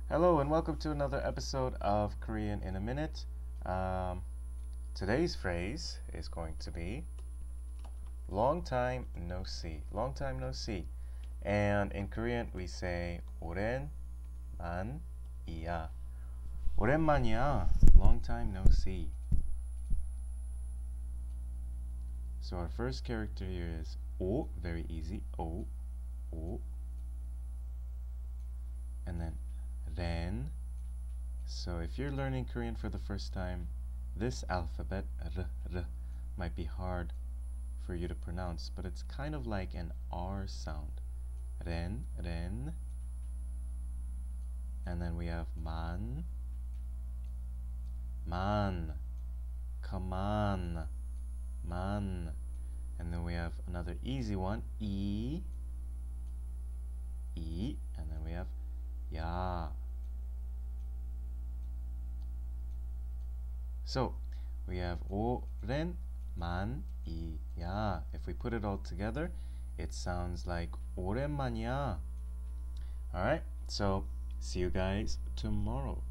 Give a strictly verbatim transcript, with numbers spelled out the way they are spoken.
Hello and welcome to another episode of Korean in a Minute. Um, today's phrase is going to be long time no see. Long time no see. And in Korean we say 오랜만이야. 오랜만이야. Long time no see. So our first character here is 오, very easy. 오, 오. And then ren. So if you're learning Korean for the first time, this alphabet, r, r, might be hard for you to pronounce, but it's kind of like an R sound. Ren, ren. And then we have man, man. Come on, man. And then we have another easy one, E, E. And then we have ya. So we have 오랜만이야. If we put it all together, it sounds like 오랜만이야. Alright, so see you guys tomorrow.